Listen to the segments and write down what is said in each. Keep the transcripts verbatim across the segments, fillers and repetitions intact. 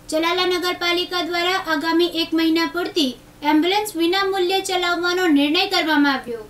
ચલાલા નગરપાલિકા દ્વારા આગામી એક મહિના પૂરતી એમ્બ્યુલન્સ વિના મૂલ્યે ચલાવવાનો નિર્ણય કરવામાં આવ્યો।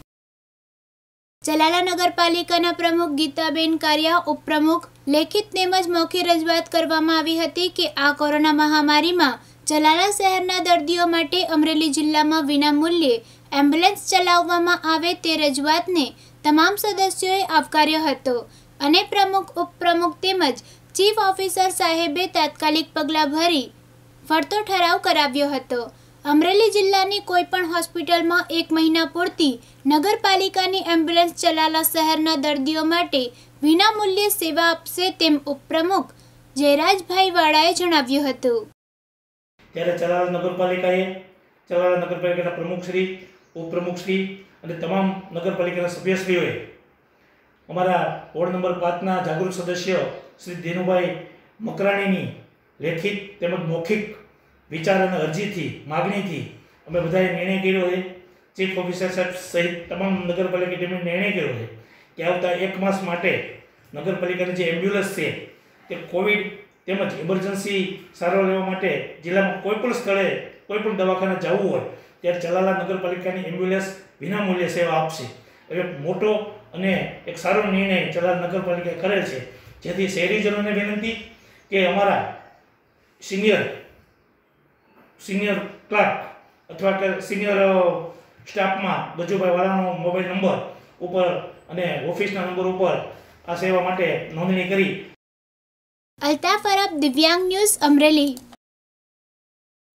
ચલાલા નગરપાલિકાના પ્રમુખ ગીતાબેન કારિયા ઉપપ્રમુખ લેખિત તેમજ મૌખિક રજૂઆત કરવામાં આવી હતી કે આ કોરોના મહામારીમાં ચલાલા શહેરના દર્દીઓ માટે અમરેલી જિલ્લામાં વિના મૂલ્યે એમ્બ્યુલન્સ ચલાવવામાં આવે તે રજૂઆતને તમામ સદસ્યોએ આવકાર્યો હતો અને પ્રમુખ ઉપપ્રમુખ તેમજ ચીફ ઓફિસર સાહેબે તાત્કાલિક પગલાં ભરી ફરતો ઠરાવ કરાવ્યો હતો। અમરેલી જિલ્લાની કોઈપણ હોસ્પિટલમાં એક મહિના પૂરતી નગરપાલિકાની એમ્બ્યુલન્સ ચલાલા શહેરના દર્દીઓ માટે વિના મૂલ્યે સેવા આપશે તેમ ઉપપ્રમુખ જયરાજભાઈ વાળાએ જણાવ્યું હતું। ત્યારે ચલાલા નગરપાલિકાએ ચલાલા નગરપાલિકાના પ્રમુખશ્રી ઉપપ્રમુખશ્રી અને તમામ નગરપાલિકાના સભ્યશ્રીઓએ અમારા વોર્ડ નંબર પાંચના જાગૃત સદસ્ય શ્રી દેનુભાઈ મકરાણીની લેખિત તેમજ મૌખિક વિચાર અને અરજીથી માગણીથી અમે બધાએ નિર્ણય કર્યો છે। ચીફ ઓફિસર સાહેબ સહિત તમામ નગરપાલિકા ટીમે નિર્ણય કર્યો છે કે આવતા એક માસ માટે નગરપાલિકાની જે એમ્બ્યુલન્સ છે તે કોવિડ તેમજ ઇમરજન્સી સારવાર લેવા માટે જિલ્લામાં કોઈપણ સ્થળે કોઈપણ દવાખાને જવું હોય ત્યારે ચલાલા નગરપાલિકાની એમ્બ્યુલન્સ વિના મૂલ્યે સેવા આપશે। હવે મોટો અને એક સારો નિર્ણય ચલાલા નગરપાલિકાએ કરેલ છે, જેથી શહેરીજનોને વિનંતી કે અમારા સિનિયર સિનિયર ક્લાર્ક અથવા કે સિનિયર સ્ટાફમાં ગજુભાઈ વાળાનો મોબાઈલ નંબર ઉપર અને ઓફિસના નંબર ઉપર આ સેવા માટે નોંધણી કરી। અલ્તાફ અરબ, દિવ્યાંગ ન્યૂઝ, અમરેલી।